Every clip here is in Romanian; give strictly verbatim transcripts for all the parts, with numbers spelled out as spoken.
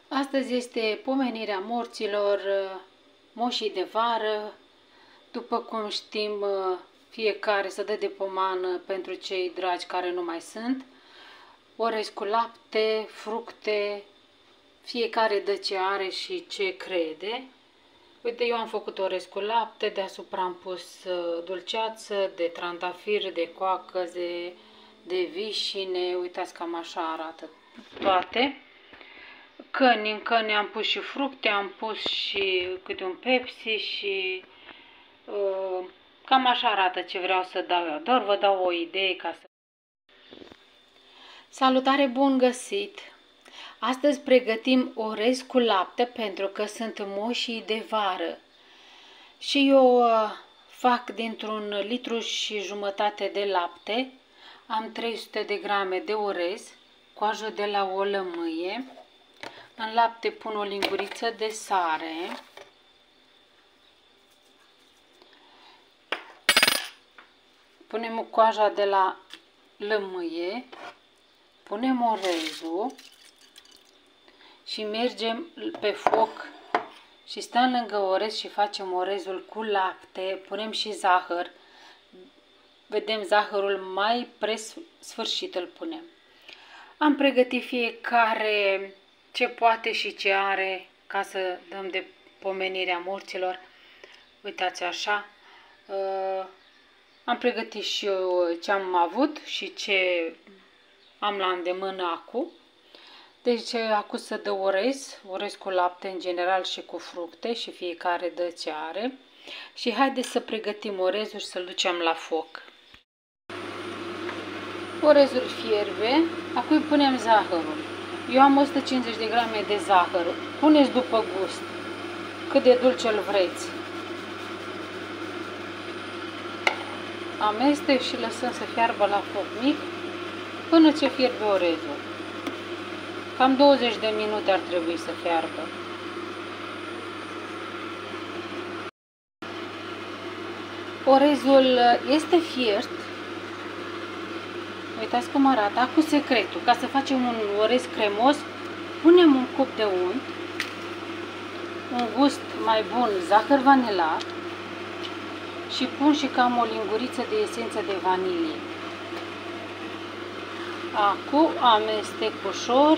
Astăzi este pomenirea morților, moșii de vară. După cum știm, fiecare se dă de pomană pentru cei dragi care nu mai sunt. Orez cu lapte, fructe, fiecare dă ce are și ce crede. Uite, eu am făcut orez cu lapte, deasupra am pus dulceață de trandafir, de coacăze, de vișine. Uitați, cam așa arată toate. Căni, în căni am pus și fructe, am pus și câte un Pepsi și uh, cam așa arată ce vreau să dau eu. Doar vă dau o idee ca să... Salutare, bun găsit! Astăzi pregătim orez cu lapte pentru că sunt moșii de vară. Și eu uh, fac dintr-un litru și jumătate de lapte, am trei sute de grame de orez, coajă de la o lămâie. În lapte pun o linguriță de sare, punem coaja de la lămâie, punem orezul și mergem pe foc și stăm lângă orez și facem orezul cu lapte, punem și zahăr, vedem zahărul mai presfârșit îl punem. Am pregătit fiecare ce poate și ce are ca să dăm de pomenirea morților. Uitați așa, uh, am pregătit și eu ce am avut și ce am la îndemână acum. Deci acum să dă orez, orez cu lapte în general și cu fructe și fiecare dă ce are. Și haideți să pregătim orezul și să-l ducem la foc. Orezul fierbe, apoi punem zahărul. Eu am o sută cincizeci de grame de zahăr. Puneți după gust, cât de dulce îl vreți. Amestec și lăsăm să fiarbă la foc mic până ce fierbe orezul. Cam douăzeci de minute ar trebui să fiarbă. Orezul este fiert. Uitați cum arată. Acum secretul. Ca să facem un orez cremos, punem un cup de unt, un gust mai bun zahăr vanilat și pun și cam o linguriță de esență de vanilie. Acum amestec ușor,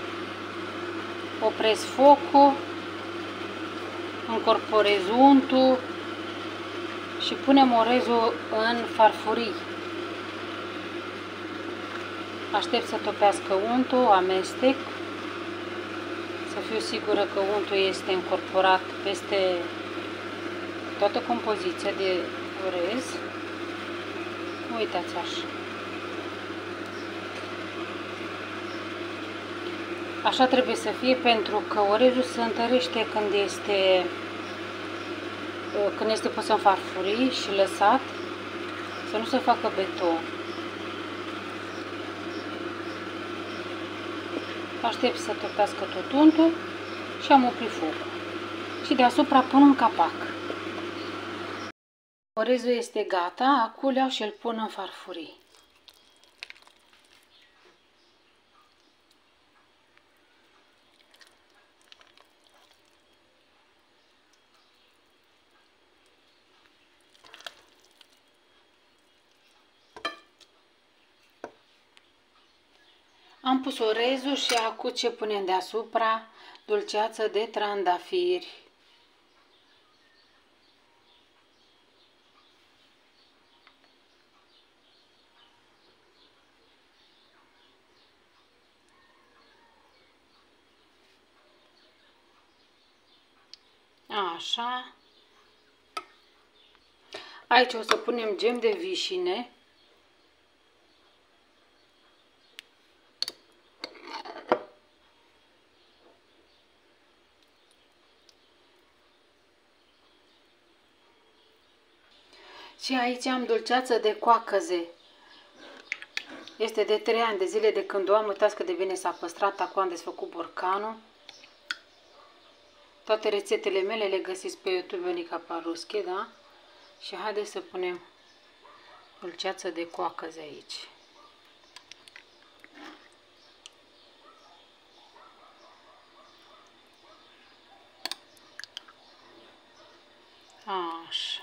opresc focul, încorporez untul și punem orezul în farfurii. Aștept să topească untul, amestec, să fiu sigură că untul este încorporat peste toată compoziția de orez. Uitați așa. Așa trebuie să fie pentru că orezul se întărește când este, când este pus în farfurii și lăsat, să nu se facă beton. Aștept să topească tot untul și am oprit focul. Și deasupra pun un capac. Orezul este gata, acum le iau și îl pun în farfurii. Am pus orezul și acum ce punem deasupra? Dulceață de trandafiri. Așa. Aici o să punem gem de vișine. Și aici am dulceață de coacăze. Este de trei ani de zile de când o am. Uitați cât de bine s-a păstrat. Acum am desfăcut borcanul. Toate rețetele mele le găsiți pe YouTube, Ionica Parusche, da? Și haideți să punem dulceață de coacăze aici. Așa.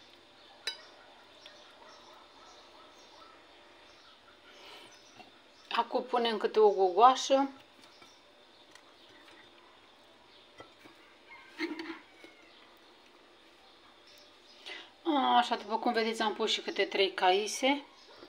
Acum punem câte o gogoașă. Așa, după cum vedeți, am pus și câte trei caise.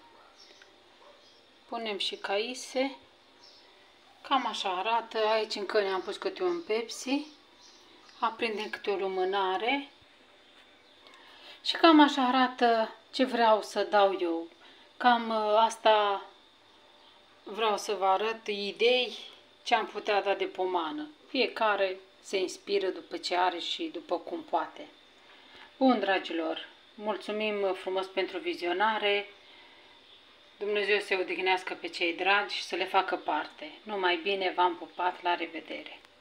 Punem și caise. Cam așa arată. Aici încă ne-am pus câte un Pepsi. Aprindem câte o lumânare. Și cam așa arată ce vreau să dau eu. Cam asta vreau să vă arăt, idei ce am putea da de pomană. Fiecare se inspiră după ce are și după cum poate. Bun, dragilor, mulțumim frumos pentru vizionare. Dumnezeu să odihnească pe cei dragi și să le facă parte. Numai bine, v-am pupat, la revedere!